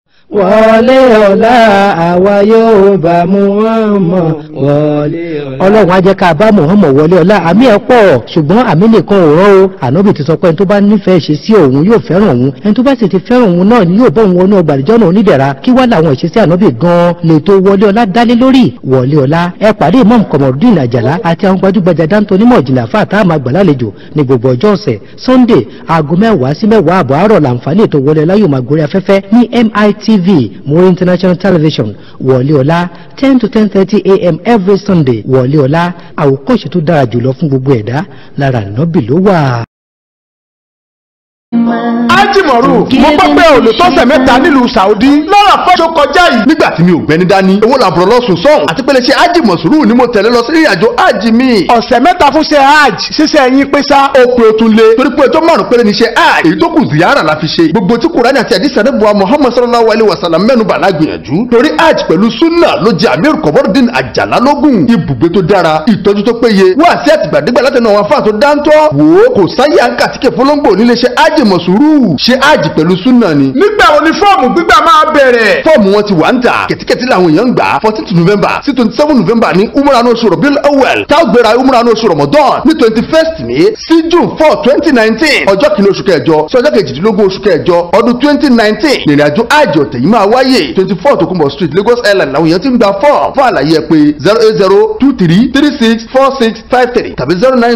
Wole Ola àwa yóò bá Muhammad wọlé ọlá. Ọlọ́run á jẹ́ ká bá Muhammad wọlé ọlá. Àmì ẹ̀ pọ̀ ṣùgbọ́n àmì nìkan ò rán o. Ànábì ti sọ pé ẹni tó bá nífẹ̀ẹ́ ṣe sí òun yóò fẹ́ràn òun, ẹni tó bá sì ti fẹ́ràn òun náà ni yóò bọ́ òun wọnú ọgbà àdìjọ́ náà onídẹ̀ra. Kí wá làwọn ìṣesí ànábì gan-an lè tó wọlé ọlá dálé lórí. Wọlé ọlá ẹ pàdé Imam Komorudeen Àjàlá àti àwọn gbajúgbajà dáńtó onímọ̀ ìjìnlẹ̀ àfáà tá a máa gbà lálejò ní gbogbo ọjọ́ ọ̀sẹ̀. Sunday aago 10 sí 10 àbọ̀ àárọ̀ làǹfààní ètò wọlé ọlá yóò máa gorí afẹ́fẹ́ ní MITV More International Television. Wole Ola 10 to 10:30 a.m. every Sunday. Wole Ola àwòkọ́ṣe tó dára jùlọ fún gbogbo ẹ̀dá lára Ànábì ló wà. Ájìmọ̀rú mo gbọ́ pé olùtọ́sẹ̀ mẹ́ta nílùú Saudi lọ́rọ̀ fọ́ṣọ kọjá yìí. Nígbà tí mi ò gbẹ́ni dání owó làbúrò lọ́sùn sọ́hùn àti pé lè ṣe Ájìmọ̀sùrù ni mo tẹ̀lé lọ sí ìrìnàjò ájì mi. Ọ̀sẹ̀ mẹ́ta fún ṣe hajj ṣíṣe ẹyin pé sá. Ó pe o tún lé torí pé ọjọ́ márùn-ún péré ni ṣe hajj èyí tó kù ziyara la fi ṣe. Gbogbo tí Kùránì àti àdìsí àdébùwà Muhammad sallallahu alayhi wa sallam mẹ́nu bà lágbìyànjú. Torí hajj pẹ̀lú sunna ló jẹ́ Amir Komorudeen Àjàlá lógún. Ibùgbé tó dára ìtọ́jú tó péye wá sí àtìgbàdégbà látẹnu àwọn afáà tó dáńtọ́. Wò ó kò sáyé àǹkà tí kè fọlọ́ngbò nílé ṣe Ájìmọ̀sùrù ṣe hajj pẹ̀lú súnà ni. Nígbà wo ni fọ́ọ̀mù gbígbà máa bẹ̀rẹ̀? Fọ́ọ̀mù wọn ti wà ń tà kẹ̀tíkẹ̀tí làwọn èèyàn ń gbà 14 November sí 27 November ní umrah ní oṣù Rabiul Awwal tá a gbéra umrah ní oṣù Ramadan ní 21st May sí June 4 2019 ọjọ́ kìíní oṣù kẹjọ sí ọjọ́ kejìdínlógún oṣù kẹjọ ọdún 2019 nìrìn àjò hajj ọ̀tẹ̀ yìí máa wáyé 24 Tokunbo Street Lagos Island làwọn èèyàn ti ń gba fọ́ọ̀mù fún àlàyé ẹ pé 08023364653 tàbí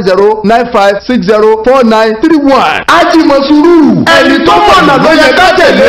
09095604931. Ájìmọ̀sùrù ẹni tó mọ̀nà ló yẹ ká tẹ̀lé.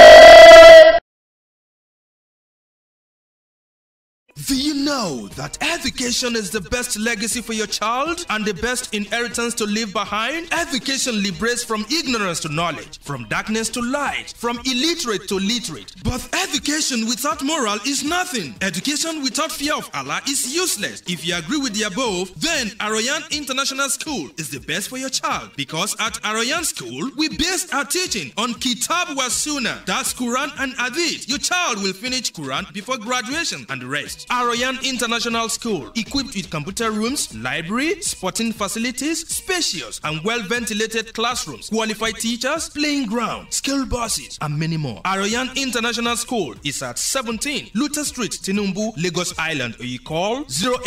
Do you know that education is the best legacy for your child and the best inheritance to leave behind? Education liberates from ignorance to knowledge, from darkness to light, from illiterate to literate. But education without moral is nothing. Education without fear of Allah is useless. If you agree with the above, then Aroyan International School is the best for your child, because at Aroyan School, we base our teaching on Kitab wa Sunnah, that's Quran and Hadith. Your child will finish Quran before graduation and the rest. Aroyan International School, equipped with computer rooms, library, sporting facilities, spacious and well-ventilated classrooms, qualified teachers, playing ground, skill buses, and many more. Aroyan International School is at 17 Luther Street, Tinumbu, Lagos Island, or you call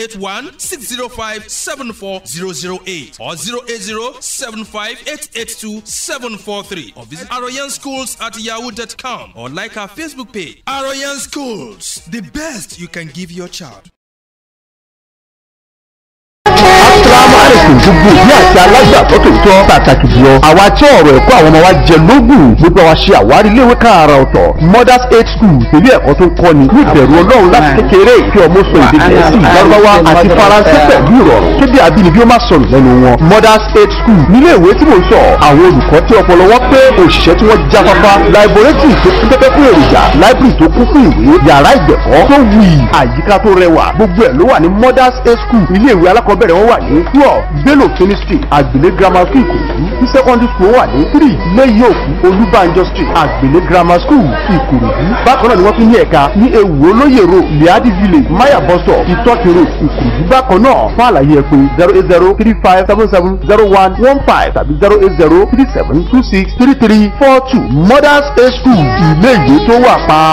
081-605-74008 or 080-75-882-743 or visit Aroyan Schools at yahoo.com or like our Facebook page. Aroyan Schools, the best you can give your child. Gbogbo ìdí àti alágbàtọ́ tòótọ́ pàtàkì jùlọ àwa tí ọ̀rọ̀ ẹ̀kọ́ àwọn ọmọ wa jẹ lógún gbogbo wa ṣe àwárí iléèwé káàrà ọ̀tọ̀ Mothers Aid School ilé ẹ̀kọ́ tó ń kọ́ni ní ìbẹ̀rù Ọlọ́run láti kékeré kí ọmọ sọ èdè Gẹ̀ẹ́sì Lárúbáwá àti Faransé pẹ̀lú ìrọ̀rùn kébí abínibí ó má sọnù lẹ́nu wọn. Mothers Aid School nílé ìwé tí mo sọ àwọn olùkọ́ tí ọpọlọ wọn pé òṣìṣẹ́ tí wọ́n jáfáfá laboratory tó kún pẹ́pẹ́ fún èròjà library tó kún fún ìwé yàrá ìgbẹ̀kọ́ tó wuyì àyíká tó rẹwà gbogbo ẹ̀ ló wà ní Mothers Aid School ilé ìwé alákọ̀ọ́bẹ̀rẹ̀ wọn wà ní 12 Bello Ministry Àgbèlé Grammar School Ìkòròdú ní secondary school wà ní 3 lẹ́yìn òkú Olúbànjọ Street Àgbèlé Grammar School Ìkòròdú bákan náà ni wọ́n tún ní ẹ̀ka ní Ewu Olóyè Road Liadi Village Maya Bus Stop Ìtọ́kì Road Ìkòròdú bákan náà fún àlàyé ẹ pé 08035770115 tàbí 08037263342 Mothers Aid School ilé ìwé tó wà pa.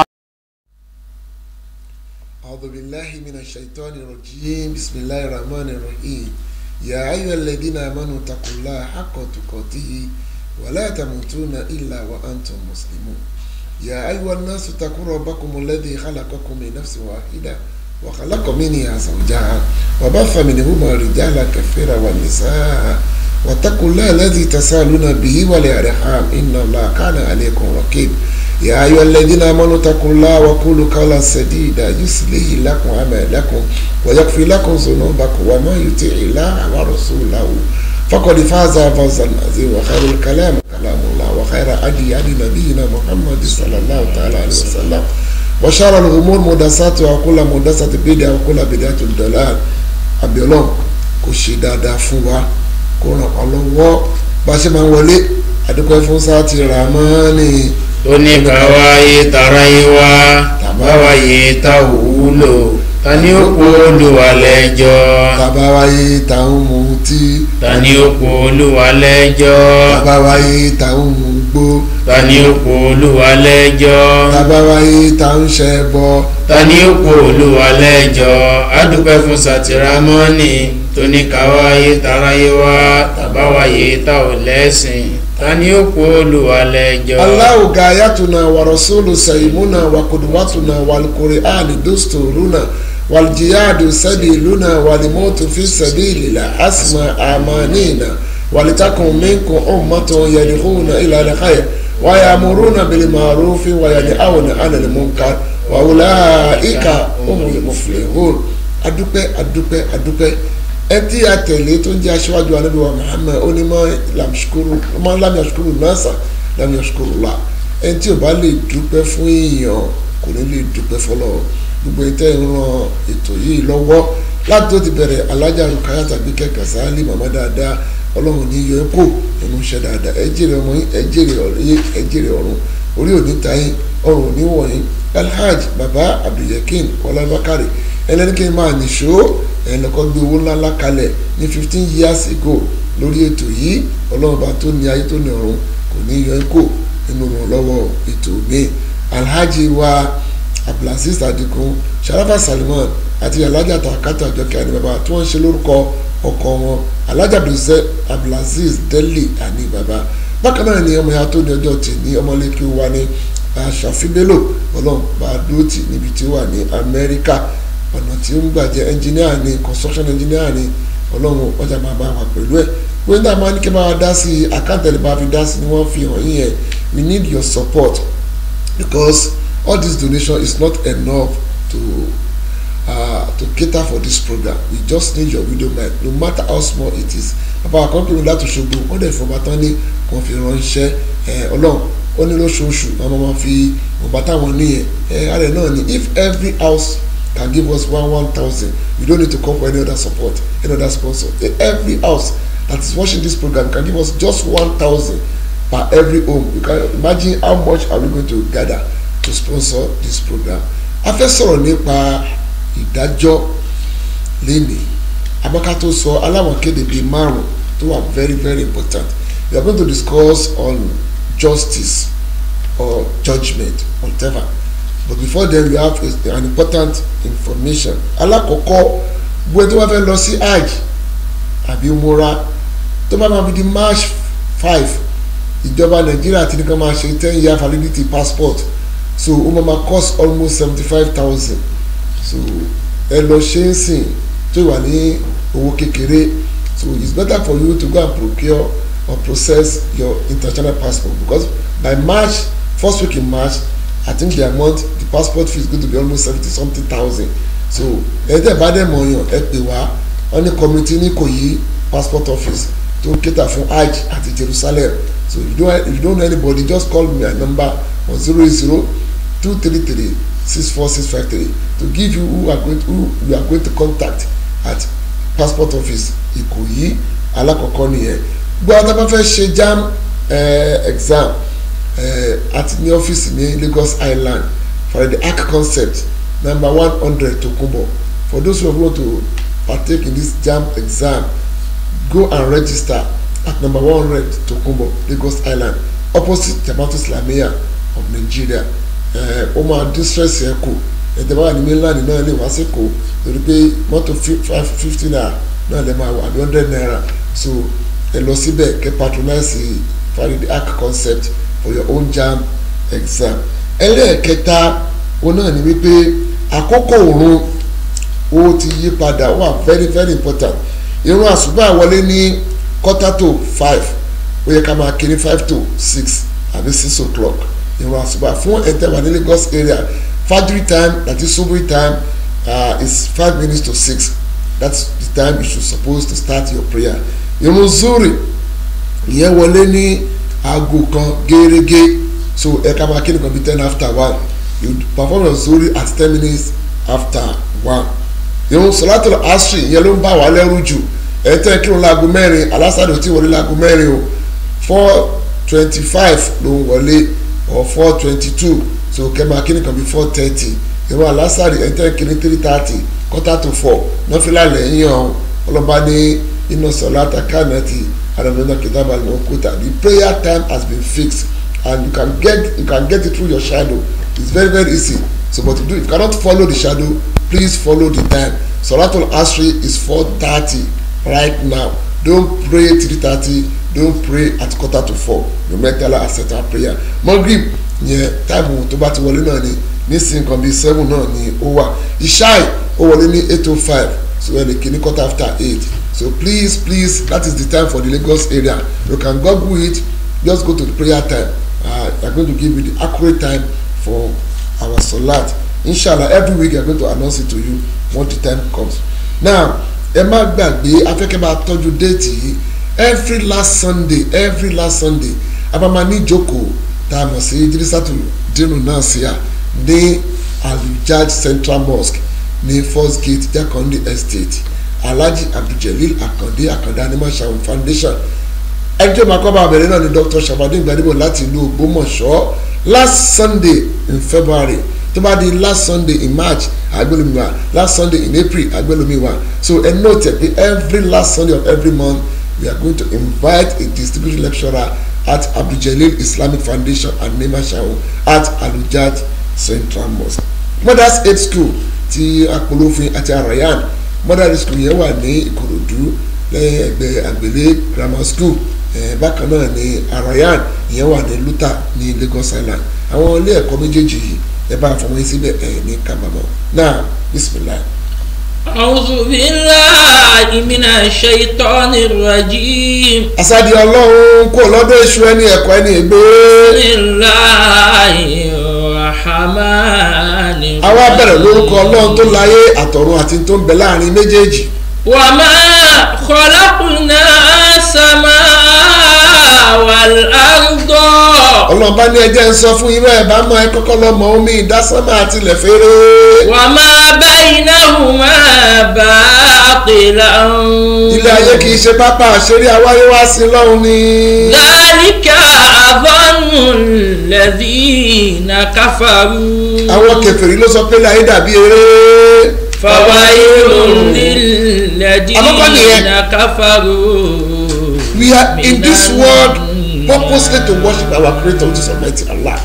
أعوذ بالله من الشيطان الرجيم بسم الله الرحمن الرحيم يا أيها الذين آمنوا اتقوا الله حق تقاته ولا تموتون إلا وأنتم مسلمون يا أيها الناس اتقوا ربكم الذي خلقكم من نفس واحدة وخلق منها زوجها وبث منهما رجالا كثيرا والنساء واتقوا الله الذي تسالون به والأرحام إن الله كان عليكم رقيب يا أيها الذين آمنوا اتقوا الله وقولوا قولا سديدا يصلح لكم أعمالكم ويغفر لكم ذنوبكم ومن يطع الله ورسوله فقد فاز فوزا عظيما وخير الكلام كلام الله وخير هدي نبينا محمد صلى الله تعالى عليه وسلم وشر الأمور محدثاتها وكل محدثة بدعة وكل بدعة ضلالة àbí Ọlọ́run kó ṣe dáadáa fún wa kó ràn wá lọ́wọ́ bá ṣe máa wọlé àdúgbò fún sáàtì Ràmánì oníkàwáyé taráyé wá tàbáwáyé tá òwúlò tani ó kó Olúwa lẹ́jọ́ tàbáwáyé táwọn mutí tani ó kó Olúwa lẹ́jọ́ tàbáwáyé táwọn mugbó gbogbo. ta ni ó pè Olúwa lẹ́jọ́. tàbá wáyé tá ń ṣe bọ. ta ni ó pè Olúwa lẹ́jọ́. a dúpẹ́ fún Sátìrámọ́nì tó ní ká wáyé taráyé wá tàbá wáyé tá ò lẹ́sìn. ta ni ó pè Olúwa lẹ́jọ́. Allahu gayatuna wa rasulu sayyimuna wa qudwatuna wal qur'ani dusturuna wal jihadu sabiluna wal mautu fi sabilillah asma amanina wal takun minkum ummatun yad'una ila al-khayr wa ya'muruna bil ma'ruf wa yanhauna 'anil munkar wa ulaika humul muflihun. Adúpẹ́ ẹtí àtẹ̀lé tó ń jẹ́ aṣíwájú Ànábì wa Muhammad onímọ̀ lámìyàṣukuru nasa lámìyàṣukuru la ẹni tí ò bá lè dúpẹ́ fún èèyàn kò ní lè dúpẹ́ fọlọ́. gbogbo ìtẹ́ ìran ètò yìí lọ́wọ́ láti tó ti bẹ̀rẹ̀ alájà Rukaya tàbí kẹ̀kẹ́ sáálì màmá dáadáa ọlọ́run ní yọ ẹ́ kó nínú iṣẹ́ dáadáa ẹ jèrè ọmọ yín ẹ jèrè ọ̀run orí òní tayín ọrùn òní wọ̀nyí Alhaji baba Abdulyakin Ọlábákàrè ẹlẹ́ni kí n máa nìṣó ẹnìkan gbé owó ńláńlá kalẹ̀ ní 15 years ago lórí ètò yìí ọlọ́run bá tó ní ayé tó ní ọ̀run kò ní yọ ẹ́ kó nínú ìrànlọ́wọ́ ètò mi Alhaji wa Abdulaziz Adigun Sharafa Salman àti alájà Takata Àjọkẹ́ àní bàbá tí wọ́n ń ṣe lórúkọ ọkọ wọn alájà Abdulaziz Deli àní bàbá bákan náà ni ọmọ ya tó ní ọjọ́ tì ní ọmọlẹ́kí wa ní Ṣàfibélò ọlọ́run bá dúró tì níbi tí ó wà ní Amẹ́ríkà ọ̀nà tí ó ń gbàjẹ́ ẹnjìníà ní construction engineer ní ọlọ́run ọjà máa bá wà pẹ̀lú ẹ̀ wọ́n dá máa ní kí n máa dá sí àkáǹtẹ̀lẹ̀ bá fi dá sí ni wọ́n fi hàn yín yẹn we need your support because all this donation is not enough to cater for this program. We just need your video mic no matter how small it is. Bàbá àkọ́kùnrin láti ṣogbo wọ́n dẹ̀ fọba tán ní kàn fi ránṣẹ́ ọlọ́run ó ní lóṣooṣù àwọn máa fi ọba táwọn níyẹn ààrẹ náà ni if every house can give us 1,000 we don't need to come for any other support any other sponsor. Every house that is watching this program can give us just 1,000 per every home. You can imagine how much are we going to gather to sponsor this program. A fẹ́ sọ̀rọ̀ nípa ìdájọ́ lénìí abaka tó sọ aláwọn kéde bíi márùn tó wà very very important. We are going to discuss on justice or judgment whatever but before then we have an important information. Alákọ̀ọ́kọ́ gbogbo tó bá fẹ́ lọ sí hajj àbí umura tó bá máa fi di March 5 ìjọba Nàìjíríà ti ní ká máa ṣe 10-year validity passport so ó máa cost almost 75,000 so ẹ lọ ṣe ń sìn tó wà ní owó kékeré so it's better for you to go and procure or process your international passport because by March first week in March I think the amount the passport fee is going to be almost 70-something thousand so ẹ tẹ́ bá dẹ̀ mọ̀ yàn ẹ pè wá wọ́n ní community ní Ìkòyí passport office tó cater fún hajj àti Jerusalem so if you don't know anybody just call me at number 080-233-64653 to give you who you are going to contact at passport office Ìkòyí alákọ̀ọ́kọ́ nìyẹn gbọ́ ọ́n tó bá fẹ́ ṣe JAMB exam àti ní ọ́fíìsì ní Lagos Island for the ARC concept number 100 Tokunbo for those who want to partake in this JAMB exam go and register at number 100 Tokunbo Lagos Island opposite Jamaatu Islamiyya of Nigeria ó máa distress ẹ kù ẹ̀dẹ̀ bá wà ní mainland náà lè wá sí kò torí pé mọ́tò 50 naira náà lè máa wà ní 100 naira so ẹ lọ síbẹ̀ kẹ́ patronize the ARC concept for your own JAMB exam. ẹlẹ́ẹ̀kẹta ó náà ní wípé àkókò òrun ó ti yí padà ó wà very very important. Ìrun àsùbá wọlé ní 4:45 ó yẹ ká máa kiri 5 to 6 àbí 6 o'clock ìrun àsùbá fún ẹ̀ńtẹ̀wà ní Lagos area. Fajr time that is Subhi time is 5 minutes to 6 that's the time you should suppose to start your prayer. Ìrun Zuhri ìyẹn wọlé ní aago kan gẹ́rẹ́gẹ́ so ẹ̀ka máa kí nìkan bí 10 after 1 you perform your Zuhri at 10 minutes after 1. Ìrun Salatul Asri ìyẹn ló ń bá wa lẹ́rù jù ẹ̀ẹ́tẹ́ kírun láago mẹ́rin alásàdò tí wọlé láago mẹ́rin o 4:25 ló ń wọlé or 4:22 so kẹ́mà kíni kan bí 4:30 ìrun alásàdò ẹ̀ẹ́tẹ́ kíni 3:30 4:45 nọ́fìlà lẹ́yìn ọ̀hún ọlọ́ba ní iná sọ̀láta kánàtì àdàmọ́nà kìtàbà ní òkúta the prayer time has been fixed and you can get it through your shadow. It's very, very easy. So but if you cannot follow the shadow, please follow the time. Salatul Asri is 4:30 right now. Don't pray 3:30. Don't pray at 3:45. No matter Allah accept our prayer. Maghrib time tó bá ti wọlé náà ni nísìnyí kan bíi 7 náà ni ó wà. Ishai ó wọlé ní 8:05. So we're like 8:15. So please, that is the time for the Lagos area. You can Google it. Just go to the prayer time. I'm going to give you the accurate time for our salat. Inshallah, every week I'm going to announce it to you once the time comes. Now, ẹ má gbàgbé afẹ́kẹ́ bá tọ́jú déètì yìí every last Sunday abamani jókòó tá a mọ̀ sí Idrisatu dínú náà sí à ní Alujaj Central Mosque ní First Gate Jakande Estate Alhaji Abdul Akande Animal Shaun Foundation. Ẹjọ́ máa kọ́ bá abẹ̀rẹ̀ náà ni Dr. Shabadin Gbadebo láti ìlú Ògbómọ̀ṣọ́ last Sunday in February tó bá di last Sunday in March agbélomiwa last Sunday in April agbélomiwa. So ẹ note pé every last Sunday of every month we are going to invite a distinguished lecturer at Abdul Jalil Islamic Foundation and Animal Shaun at Alujaj Central Mosque. Mothers Aid School ti Apolofin àti Arayan Mothers School yẹn wà ní Ìkòròdú lẹ́yìn ẹgbẹ́ Àgbélé Grammar School. Bákan náà ní Arayan ìyẹn wà ní Luta ní Lagos Island. Àwọn ilé ẹ̀kọ́ méjèèjì yìí ẹ bá fọwọ́ síbẹ̀ ní kábàámọ̀. Náà bismillah. A'udhu billahi minash shaitanir rajim. Àsàdì Ọlọ́run kò lọ́dọ̀ èṣù ẹni ẹ̀kọ́ ẹni ègbé. Bismillahir rahmanir rahim. Àwa bẹ̀rẹ̀ lórúkọ Ọlọ́run tó láyé àtọ̀run àti tó ń bẹ láàrin méjèèjì. Wa ma khalaqna samaa wal arda. Ọlọ́run bá ní ẹjẹ́ ń sọ fún yín bẹ́ẹ̀ bá mọ ẹ kọ́kọ́ lọ́mọ omi ìdásánmà àti ilẹ̀ fèrè. Wa ma baynahuma batilan. Ilé ayé kì í ṣe pápá àṣírí àwáyé wá sí lọ́hùn ni. Dhalika adhannu alladhina kafaru. Àwọn kèfèrí ló sọ pé láyé dàbí eré. Fawailun lilladhina kafaru. We are in this world purposely to worship our Creator, which is Almighty Allah.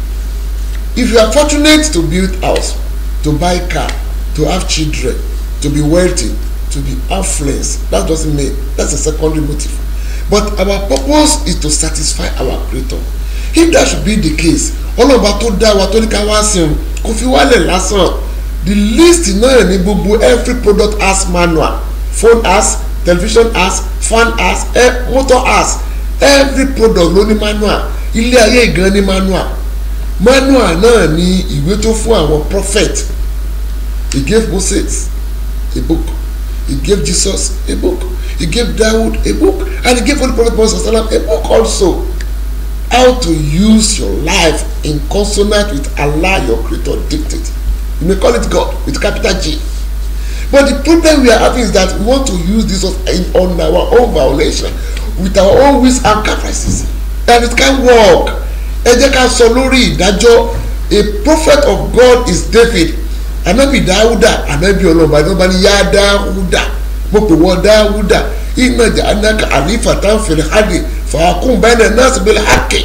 If you are fortunate to build house, to buy car, to have children, to be wealthy, to be affluent, that doesn't mean that's a secondary motive. But our purpose is to satisfy our Creator. If that should be the case, ọlọ́ba tó dá wa tó ní ká wá sí òun kò fi wálẹ̀ lásán. The list náà ní gbogbo every product has manual, phone has, television has, fan has, motor has. Every product ló ní manual. Ilé ayé gan ní manual. Manual náà ní ìwé tó fún àwọn prophet. He gave Moses a book. He gave Jesus a book. He gave Dawood a book. And he gave Holy Prophet Moses a book also. How to use your life in consonant with Allah, your Creator, dictate. You may call it God with capital G. But the problem we are having is that we want to use this on our own violation, with our own wills and caprices. And it can't work. Ẹ jẹ́ ká sọ lórí ìdájọ́. A prophet of God is David. Ànábì Dáúdà, ànábì Ọlọ́run ló bá ní yá Dáúdà. Mo pè wọ́n Dáúdà. Inna ja'alnaka khalifatan fil ardi fahkum bayna an-nas bil haqqi.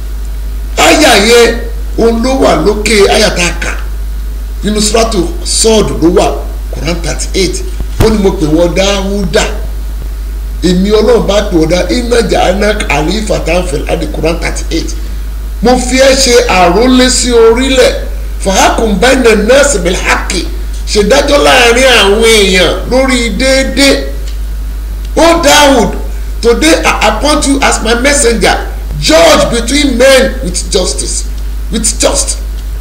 Àyà yẹn òun ló wà lókè àyàtàkà. Nínú suratu Sọ́ọ̀dù ló wà, Quran 38. Ó ní mo pè wọ́n Dáúdà. Èmi Ọlọ́run bá pè wọ́n dá inna ja'alnaka khalifatan fil ardi, Quran 38. Mo fi ẹ́ ṣe àrólé sí orílẹ̀ fahkum bayna an-nas bil haqqi. Ṣèdájọ́ láàrin àwọn èèyàn lórí déédéé. O Dawood, today I appoint you as my messenger, judge between men with justice, with just.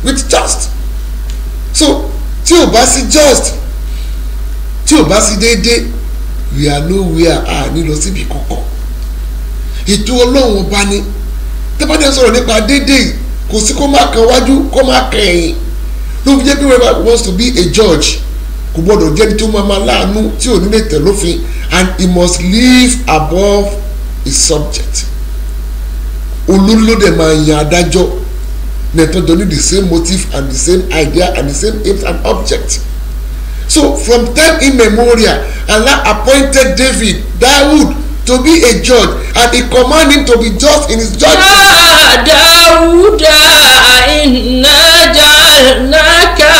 So tí o bá sí just, tí o bá sí déédéé, we are nowhere ní lọ síbi kankan. Ètò Ọlọ́run ọba ni tẹ́bàdé sọ̀rọ̀ nípa déédéé kò sí kó má kan wájú kó má kan ẹ̀yìn. Ló fi jẹ́ pé whoever wants to be a judge kò gbọ́dọ̀ jẹ́ni tó máa láàánú tí ò ní lè tẹ̀ lófin, and he must live above his subject. Olórí ló dẹ̀ máa yan adájọ́ nẹ̀tọ́jọ́ ní the same motive and the same idea and the same aims and object. So from time immemorial, Allah appointed Dawood to be a judge, and he command him to be just in his judgment. Dawuda inna ja'alnaka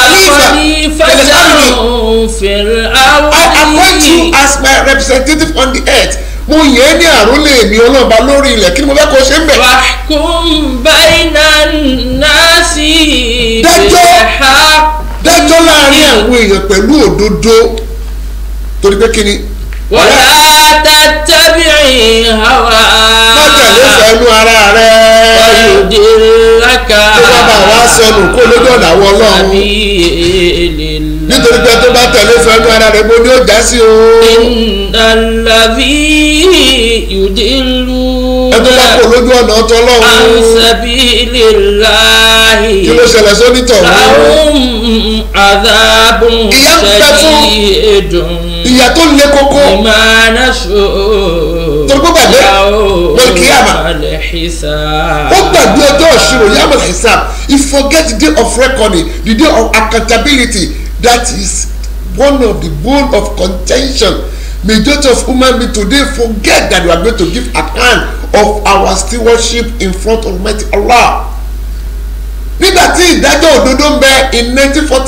khalifatan fil ardi. I appoint you as my representative on the earth. Mo yẹ ní àrólé mi ọlọ́ba lórí ilẹ̀, kí ni mo fẹ́ kó ṣe ń bẹ̀. Wahkum bayna nasi dájọ́ láàrin àwọn èèyàn pẹ̀lú òdodo, torí pé kí ni. wala tattabi'i hawa. má tẹ̀lé fẹ́nu ara rẹ̀. wayudillaka. tó bá bá wá sọnù kó lójú ọ̀nà àwọn ọlọ́run. nítorí pé tó bá tẹ̀lé fẹ́nu ara rẹ̀ bó ni ó já sí o. innal ladhi yudillu. ẹ tó bá kó lójú ọ̀nà ọ̀tọ̀ ọlọ́run. an sabilillahi. kí ló ṣẹlẹ̀ sónítọ̀ wọn. lahum adhabun shadidun. ìyà tó le koko. bima nasu. tó gbàgbé mọ̀lìkìyàmà. ó gbàgbé ọjọ́ ìṣirò yàmà hisab. he forget the day of reckoning, the day of accountability. That is one of the bone of contention. Majority of human beings today forget that we are going to give account of our stewardship in front of Almighty Allah. nígbà tí ìdájọ́ òdodo ń bẹ in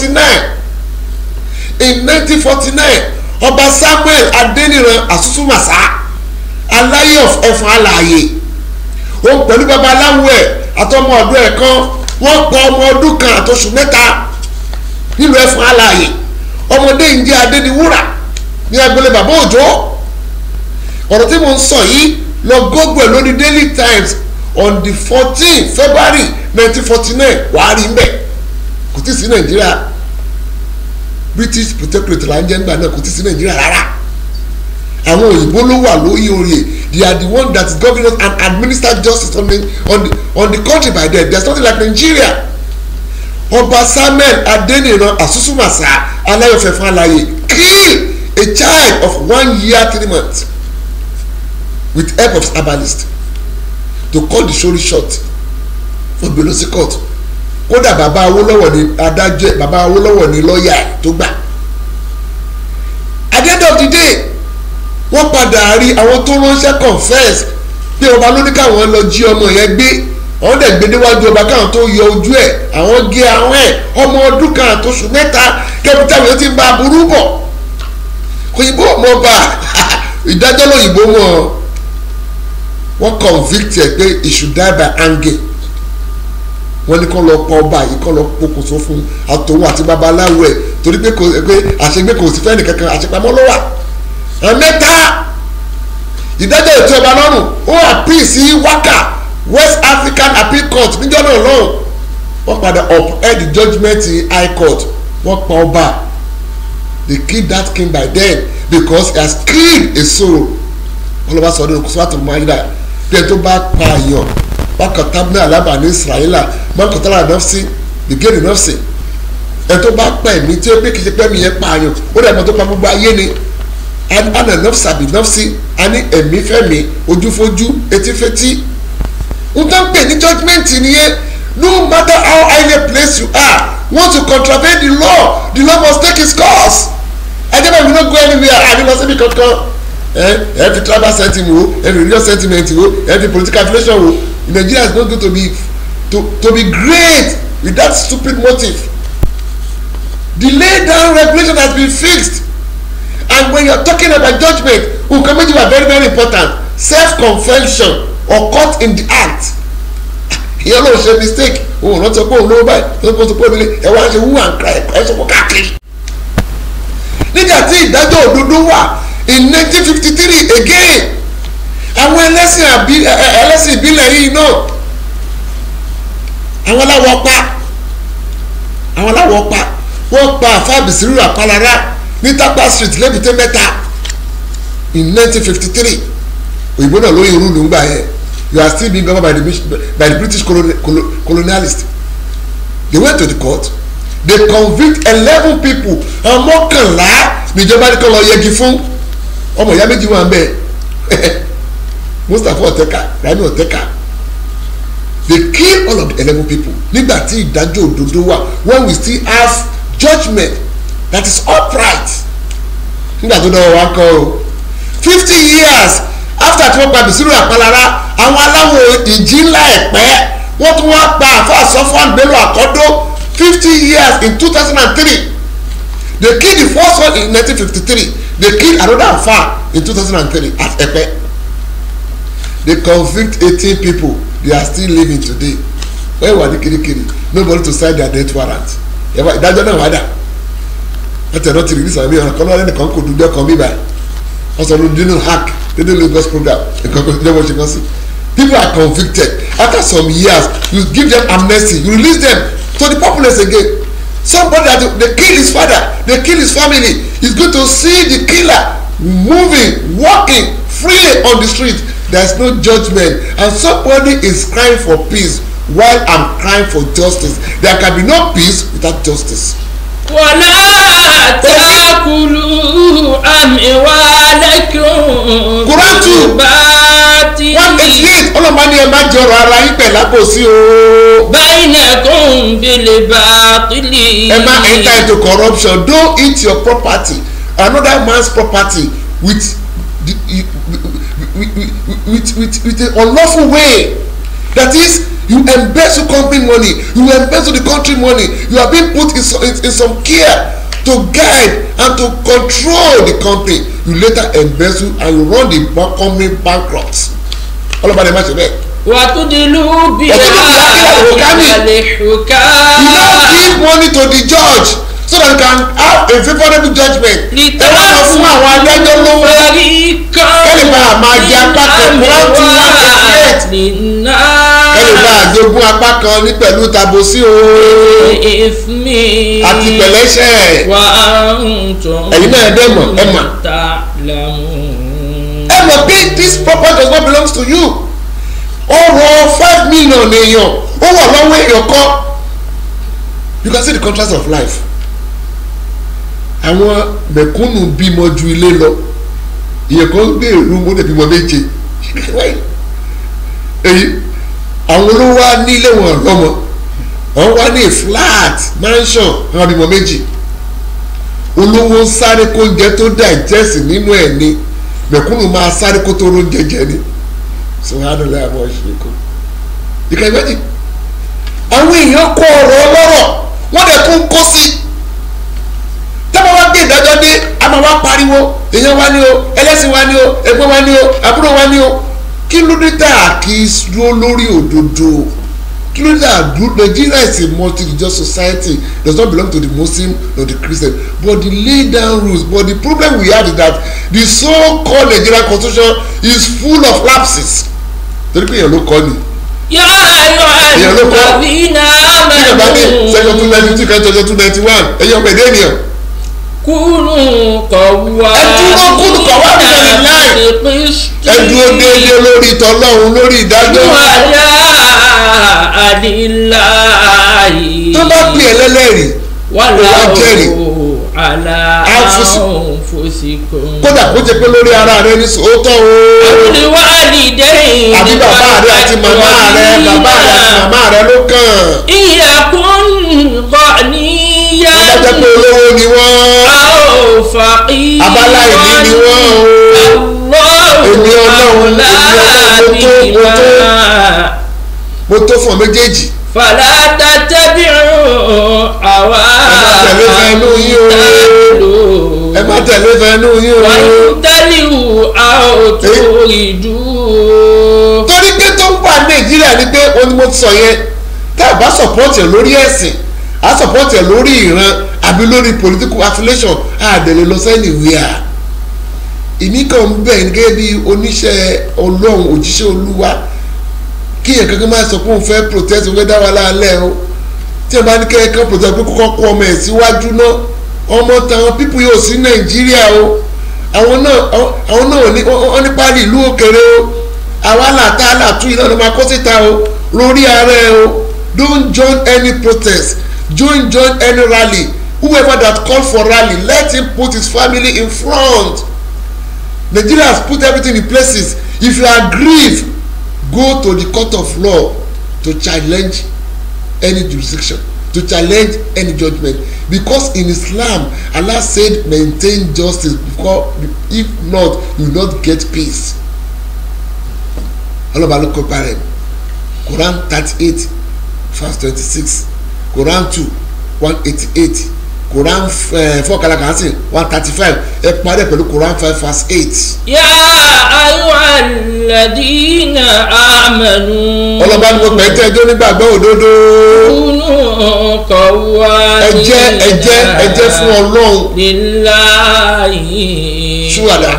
1949 ọba Samuel Adeniran Asusumasa aláyé of Ẹ̀fọ̀n alààyè òun pẹ̀lú babaláwo ẹ̀ àtọmọ ọdún ẹ̀ kan wọ́n pa ọmọ ọdún kan àtọṣù mẹ́ta nílùú Ẹ̀fọ̀n alààyè. ọmọdé ń jẹ́ Adéníwúrà ní agboolé bàbá Òjó. ọ̀rọ̀ tí mo ń sọ yìí lọ gógó ẹ̀ lórí Daily Times on the 14th February 1949 wàá rí mbẹ̀. kò tí ì sí Nàìjíríà, British protectorate là ń jẹ́ nígbà náà, kò tí ì sí Nàìjíríà rárá. àwọn òyìnbó ló wà lóyè oyè, they are the one that govern us and administer justice on the country by them. There is nothing like Nigeria. ọba Samuel Adeniran Asusumasa aláyọ̀fẹ́ fún aláyè kill a child of 1 year 3 months with help of herbalist to cut the story short for Belosi court. kódà bàbá Awólọ́wọ̀ ni adájọ́, bàbá Awólọ́wọ̀ ni lọ́ọ̀yà tó gbà. at the end of the day wọ́n padà rí àwọn tó ránṣẹ́ confess pé ọba ló ní káwọn lọ jí ọmọ yẹn gbé. àwọn dẹ̀ gbé déwájú ọba káwọn tó yọ ojú ẹ̀, àwọn gé àwọn ẹ̀, ọmọ ọdún kan àtòṣù mẹ́ta kẹ́pítà mi ó ti ń bá aburú bọ̀. òyìnbó ọmọ ọba ìdájọ́ lóyìnbó wọ́n convict ẹ̀ pé he should die by hanging. wọ́n ní kó lọ pa ọba yìí, kó lọ pokùnso fún àtòun àti babaláwo ẹ̀ torí pé àṣegbé kò sí fẹ́ẹ́ nìkankan, àṣepamọ́ ló wà. àwọn mẹ́ta ìdájọ́ ètò ọba lọ́rùn ó appeal sí Waka West African Appeal Court níjọ́ náà lọ́hùn. wọ́n padà uphold the judgment in High Court. wọ́n pa ọba. they killed that king by then because he has killed a soul. ọlọ́ba sọ ọdún kùsùn àtúntò máyídà bí ẹ tó bá pa àyàn bákan tábìlì alábà ní Israẹla bákan tọ́lá nọ́ọ̀sì bìgẹ́rì nọ́ọ̀sì ẹ tó bá pa ẹ̀mí tí ó pé kìí ṣe pẹ́ẹ́mì yẹn pa àyàn ó dẹ̀ mọ́ tó pa gbogbo ayé ni. ana nọ́ọ̀sì àbí nọ́ọ̀sì a ní ẹ̀mí fẹ́mi ojúfojú etífetí. n tó ń pè ní judgement nìyẹn. no matter how highly placed you are, once you contravene the law must take its course. ẹjẹ bẹ́ẹ̀ mi no go anywhere àní lọ síbi kankan. every tribal sentiment wo, every religious sentiment wo, every political affiliation wo, Nigeria is not going to be great with that stupid motive. The laid down regulation has been fixed, and when you are talking about judgment, nǹkan méjì wà very very important: self-confession or caught in the act. ìyẹn ló ṣe mistake òun rántí pé òun ló báyìí tó ń kó tó pé nílé ẹ wá ṣe wúwà ń kra ẹ sọ fún káàkiri. nígbà tí ìdájọ́ òdodo wà in 1953 again àwọn ẹlẹ́sìn ìbílẹ̀ yìí náà àwọn aláwọ̀ pa wọ́n pa àfáàbì sírù àpalára ní Tapa Street lẹ́bùté mẹ́ta in 1953 òyìnbó náà lóyún rúlù ń gbà yẹn. You are still being governed by the British colonialists. They went to the court. They convict 11 people. Mọ́kànlá níjọba ní kọ́ lọ yẹgi fún ọmọ ìyá méjì wọn bẹ́ẹ̀. Mustapha Oteka, Rami Oteka. They kill all of the 11 people. Nígbà tí ìdájọ́ òdodo wà, when we still have judgment that is upright. Nígbà tó dáwọ́ wá kọ́ o 50 years after tí wọ́n pa Bìsírù Àpálára àwọn aláwọ̀ ìjì ńlá Ẹ̀pẹ́ wọ́n tún wá pa àfáà Sọ́fọ́n Bello Àkọ́dó 50 years in 2003. They killed the first one in 1953. They killed another Afar in 2003 at Ẹ̀pẹ́. They convict 18 people. They are still living today. Where were the kirikiri? Nobody to sign their death warrant. Ìdájọ́ náà wá dà. Wọ́n tẹ̀ lọ́tì release àwọn èèyàn kan lọ́wọ́ ẹnìkan kò dúdú ọkàn bíbá. Wọ́n sọ ló dínú hack dédé Lagos program nǹkan kan jẹ́ wọ́n ṣe kàn sí. People are convicted. After some years, you give them amnesty. You release them to the populace again. Somebody that they kill his father, they kill his family, is going to see the killer moving, walking freely on the street. There is no judgment, and somebody is crying for peace while I'm crying for justice. There can be no peace without justice. ولا تأكلوا أموالكم بالباطل 188 ọlọ́mọ ni ẹ má jọrọ ara yín pẹ̀lú àbòsí o. بينكم بالباطل. ẹ má enter into corruption. Don't eat your property, another man's property with an unlawful way. That is, you embezzle company money, you embezzle the country money, you are being put in some care to guide and to control the company. You later embezzle and you run the company bankrupt. All about the match of it. وَتُدِلُوا بِهَا إِلَى الْحُكَامِ. You now give money to the judge so that you can have a favourable judgment. Ẹ wá sọ fún àwọn adájọ́ lówó kẹ́lẹ́ bá a máa jẹ apá kan Quran 2:1-8 kẹ́lẹ́ bá a jogún apá kan ní pẹ̀lú tàbọ̀sí o àti pẹ̀lẹ́ṣẹ̀. Ẹ̀yin náà dẹ́ mọ̀ ẹ mọ̀ pé this property does not belong to you. Ọ̀rọ̀ 5 million èèyàn ó wà lọ́wọ́ èèyàn kan. You can see the contrast of life. Àwọn mẹ̀kúnnù bímọ ju ilé lọ, ìyẹn kan gbé ìlú mọ́lẹ̀ bímọ méje. Èyí àwọn olówó wá nílé wọn lọ́mọ, wọ́n wá ní flat mansion àwọn bímọ méjì. Olówó ń sáré kó oúnjẹ tó digest nínú ẹ̀ ni, mẹ̀kúnnù máa sáré kó tó róúnjẹ jẹ ni. So how do I avoid ṣèkó? You can imagine. Àwọn èèyàn kó ọ̀rọ̀ ọlọ́rọ̀ wọ́n dẹ̀ tún kó sí. Tẹ́lẹ̀ wá gbé ìdájọ́ dé a máa wá pariwo èèyàn wá ní o, ẹlẹ́sìn wá ní o, ẹgbẹ́ wá ní o, àbúrò wá ní o. Kí ló dé tà kí dúró lórí òdodo? Kí ló dé tà dúró? Nigeria is a multi-religious society, does not belong to the Muslim or the Christian, but the lay down rules. But the problem we have is that the so-called Nigerian constitution is full of lapses. Torí pé èèyàn ló kọ́ ni. يا أيها الذين آمنوا section 292 kan section 291 ẹ̀yin ọmọ ẹ̀dẹ́ ènìyàn. كونوا قوامين ẹ dúró déédéé lórí tọlọ́run lórí ìdájọ́. tó bá pè é lẹ́lẹ́rìí wàlá jẹ́rìí kódà kó jẹ́ pé lórí ara rẹ ní sòótọ́ o. àbí bàbá rẹ àti màmá rẹ ló kàn. ìyàkùn bọ̀ níyà. tó bá jẹ́ pé olówó ni wọ́n. abáláìní ni wọ́n o. èmi ọlọ́run mo tó fún ọ méjèèjì. fàlà tàtẹ́bìrún àwa ẹ má tẹ̀lé fẹ́nu yín o. wọ́n tẹ́lẹ̀ àwòtò ìdú. torí pé tó ń wà Nàìjíríà ni pé o ní mo ti sọ yẹn tá a bá sọ̀pọ̀tì ẹ̀ lórí ẹ̀sìn a sọ̀pọ̀tì ẹ̀ lórí ìran àbí lórí political affiliation àdèlè lọ sẹ́ni wíà. èmi kàn ń bẹ̀ ní gẹ́gẹ́ bí oníṣẹ́ Ọlọ́run òjíṣẹ́ Olúwa kí yẹn kankan máa sọ pé òun fẹ́ protest òun fẹ́ dá wa lálẹ́ o tí ẹ bá ní kẹ́kẹ́ protest pé kọ́kọ́ kó ọmọ ẹ̀ síwájú náà ọmọ táwọn pípù yóò sí Nàìjíríà o àwọn náà wọ́n ní pálí ìlú òkèrè o àwa làtà àlàtú yìí náà ló máa kó síta o lórí ààrẹ o. Don't join any protest, join any rally. Whoever that call for rally, let him put his family in front. Nigeria has put everything in places. If you are aggrieved, go to the court of law to challenge any jurisdiction, to challenge any judgment. Because in Islam, Allah said maintain justice, because if not, you will not get peace. ọlọ́ba ló kópa rẹ̀ Quran 38 verse 26 Quran 2 188 Quran 4 kalakansi 135 ẹ parí pẹ̀lú Quran 5 verse 8. Ya ayyuhalladhina amanu. ọlọ́ba ní gbogbo ẹ̀jẹ̀ ẹjọ́ nígbàgbọ́ òdodo. kunu qawwamina. ẹjẹ́ fún Ọlọ́run. lillahi shuhada.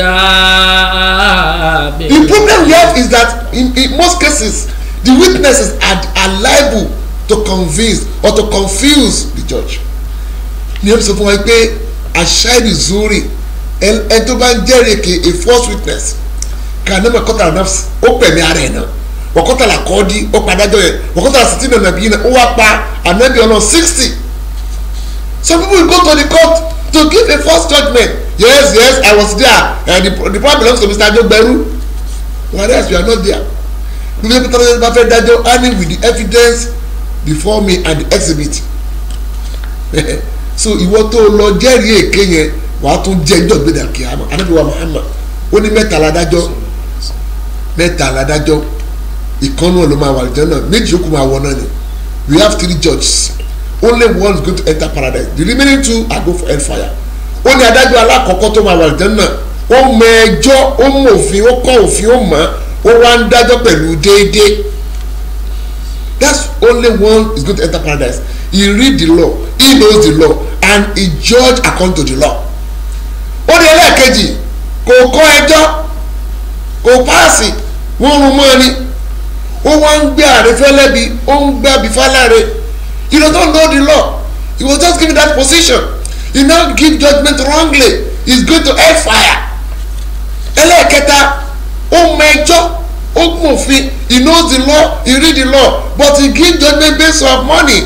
The problem we have is that in most cases the witnesses are liable to convince or to confuse the judge. ní ẹbí sọ fún wa pé aṣáìdì zuri ẹ tó bá ń jẹ́rìí èké a false witness kànáà kọ́tà náà ó pẹ̀mí ara ẹ̀ náà wọ́kọ́tà là kọ́ di ó padájọ́ yẹn wọ́kọ́tà là sixteen nàbí yìí náà ó wá pa ànábì ọ̀nà 60. Some people will go to the court to give a false judgment. Yes, I was there and the problem belongs to Mr. Ajogberu. Whereas we are not there. We will be talking dájọ́ only with the evidence before me and the exhibit. So ìwọ tó lọ jẹ́rìí èké yẹn wàá tún jẹ́ ìjọ gbẹdẹ kíámà Ànábì wa Muhammad ó ní mẹ́ta ládájọ́ ìkànnù ló máa wà lẹ́jọ́ náà méjì yòókù máa wọ náà ni. We have 3 judges, only one is going to enter paradise, the remaining 2 are go for hellfire. Ó ní adájọ́ alákọ̀ọ́kọ́ tó máa wà lẹ́jọ́ náà ó mọ ẹjọ́ ó mọ òfin ó kọ́ òfin ó mọ̀ ó wá ń dájọ́ pẹ̀lú déédéé. That's only one is going to enter paradise. He read the law, he knows the law, and he judge according to the law. Ó ní ẹlẹ́ẹ̀kejì kò kọ́ ẹjọ́ kò páàsì wọ́n rún mọ́ ni ó wá ń gbé àrífẹ́ lẹ́bi ó ń gbé àbífá láre. You don't know the law. He was just given that position. He now give judgment wrongly. He's going to hellfire. Ẹlẹ́ẹ̀kẹta ó mọ ẹjọ́ ó mọ̀fin. He knows the law, he read the law, but he give judgment based on money.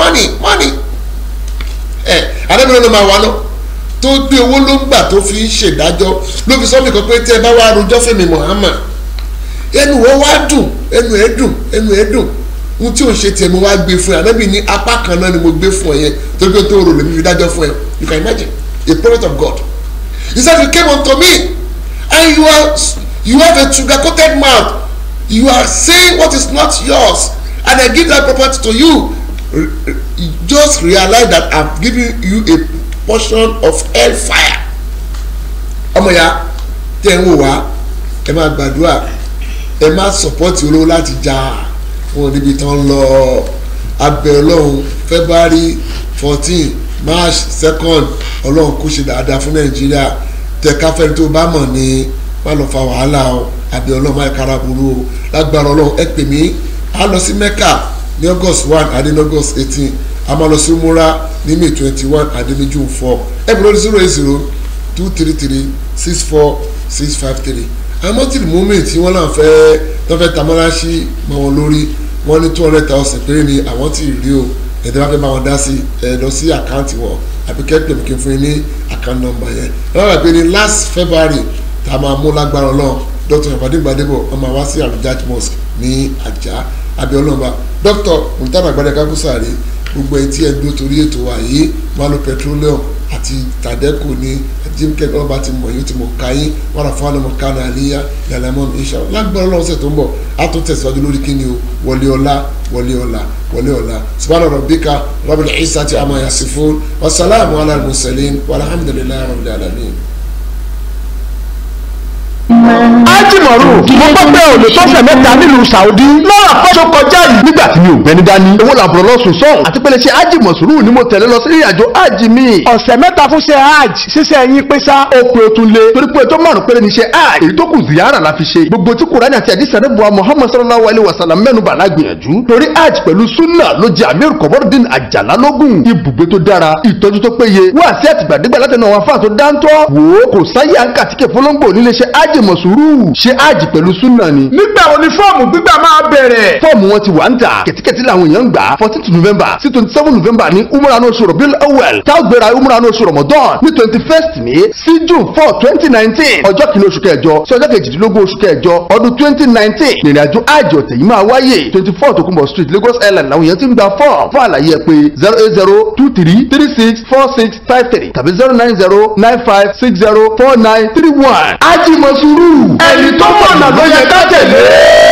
Adébẹ̀rẹ̀ ló máa wà náà tó gbé owó ló ń gbà tó fi ń ṣèdájọ́ ló fi sọ́mi kan pé tí ẹ bá wá rojọ́ fẹ́mi Muhammad ẹnu wọ́n wá dùn ẹnu ẹ̀ dùn ohun tí ò ń ṣe tiẹ̀ mo wá gbé fún ẹ Ànábì ní apá kan náà ni mo gbé fún ẹ yẹn tó gbé tó rò lèmi fi dájọ́ fún ẹ. You can imagine a prophet of God. He said you came unto me and you have a sugar-coated mouth. You are saying what is not yours and I give that property to you. Just realize that I'm giving you a portion of hellfire. ọmọ ya tẹ́ ń wò wá ẹ máa gbàdúrà ẹ máa sọpọ́tì olówó láti jà wọn níbi tán lọ abẹ́ Ọlọ́run February 14 March 2nd Ọlọ́run kò ṣe dáadáa fún Nàìjíríà tẹ̀káfẹ́ tó bá mọ̀ ní má lọ fa wàhálà o abẹ́ Ọlọ́run má kára burú o lágbára Ọlọ́run ẹ pè mí á lọ sí Mecca ní August 1 àdé ní August 18 a máa lọ sí múra ní May 21 àdé ní June 4 ẹ bẹ̀rẹ̀ 080-233-64653 àmọ́ tí moment tí wọ́n náà fẹ́ tó fẹ́ tamọ́láṣí mọ́ wọn lórí wọ́n ní 200,000 péré ni àwọn tí ì rí o ẹ̀dẹ́ bá fẹ́ bá wọn dá sí ẹ lọ sí àkáǹtì wọn àbí kẹ́pẹ́ mi kí n fún yín ní account number yẹn ẹ bá wà pé ní last February tá a máa mú lágbára Ọlọ́run Dr. Ìbàdìgbàdébọ̀ wọ́n máa wá sí Al-Hajj Mosque ní Àjà abẹ́ Ọlọ́run Dr. Murtala Gbadekakusare gbogbo ẹni tí ẹ gbó torí ètò wa yìí Malo Petroleum àti Tàdẹ́kù ní jimkẹ́ ọba ti mọ̀ yín tí mo ka yín wàrà fún àwọn ọmọ kánà àníyá ìyàlámọ́ ìṣà lágbára Ọlọ́run ṣe tó ń bọ̀ á tún tẹ̀síwájú lórí kíni o Wole Ola subhana rabbika rabbil izzati amma yasifun wasalaamu ala al-mursalin walhamdulillahi rabbil alamin. ájìmọ̀rù mo gbọ́ pé òní tọ́sẹ̀ mẹ́ta nílùú Saudi lọ́rọ̀ fọ́ṣọ kọjá yìí. nígbà tí mi ò gbẹ́ni dání owó làbúrò lọ́sùn sọ́hùn àti pẹ̀lẹ́ ṣe ájìmọ̀sùrù ni mo tẹ̀lé lọ sí ìrìnàjò ájì mi. ọ̀sẹ̀ mẹ́ta fún ṣe hajj ṣíṣe ẹ̀yìn pé sá. ó pe otun lé torí pé tó márùn péré ni ṣe hajj èyí tó kù ziyara la fi ṣe. gbogbo tí Kùránì àti àdìsí àdébùwà Muhammad sallallahu alayhi wa sallam mẹ́nu bà lágbìyànjú. torí hajj pẹ̀lú sunna ló jẹ́ Amir Kọ̀bọ́dín Àjàlá lógún. ibùgbé tó dára ìtọ́jú tó péye wá sí àtìgbàdégbà látẹnu àwọn afáà tó dáńtọ́. wò ó kò sáyé àǹkàtìkè fọlọ́ngbò nílé ṣe ájìmọ̀sùrù ṣe ájì pẹ̀lú súnà ni. nígbà wo ni fọ́ọ̀mù gbígbà máa bẹ̀rẹ̀. fọ́ọ̀mù wọn ti wà ń tà kẹ̀tíkẹ̀tí làwọn èèyàn ń gbà 14 November sí 27 November ní umrah ní oṣù Rabiul Awwal táwọn gbéra umrah ní oṣù Ramadan ní 21st May sí June 4 2019 ọjọ́ kìíní oṣù kẹjọ sí ọjọ́ kejìdínlógún oṣù kẹjọ ọdún 2019 ìrìnàjò ájì ọ̀tẹ̀ yìí máa wáyé 24 Tokunbo Street Lagos Island làwọn èèyàn ti ń gba fọ́ọ̀mù fún àlàyé ẹ pé 08023364653 tàbí 09095604931 ájì mọ̀sùrù ẹni tó mọ̀nà ló yẹ ká tẹ̀lé.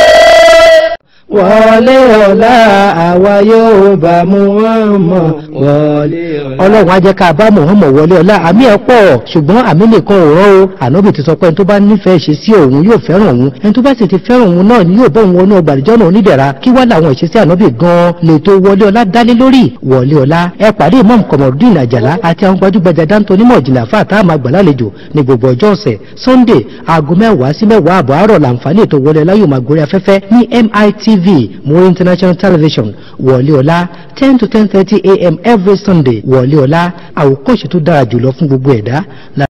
Wole Ola àwa yóò bá Muhammad wọlé ọlá. Ọlọ́run á jẹ́ ká bá Muhammad wọlé ọlá. Àmì ẹ̀ pọ̀ ṣùgbọ́n àmì nìkan ò rán o. Ànábì ti sọ pé ẹni tó bá nífẹ̀ẹ́ ṣe sí òun yóò fẹ́ràn òun, ẹni tó bá sì ti fẹ́ràn òun náà ni yóò bọ́ òun wọnú ọgbà àlùjànnà onídẹ̀ra. Kí wá làwọn ìṣesí ànábì gan-an lè tó wọlé ọlá dálé lórí. Wọlé ọlá ẹ pàdé Imam Komorudeen Àjàlá àti àwọn gbajúgbajà dáńtó onímọ̀ ìjìnlẹ̀ àfáà tá a máa gbà lálejò ní gbogbo ọjọ́ ọ̀sẹ̀. Sunday aago 10 sí 10 àbọ̀ àárọ̀ làǹfààní ètò wọlé ọlá yóò máa gorí afẹ́fẹ́ ní MITV More International Television. Wole Ola 10 to 10:30 a.m. every Sunday. Wole Ola àwòkọ́ṣe tó dára jùlọ fún gbogbo ẹ̀dá.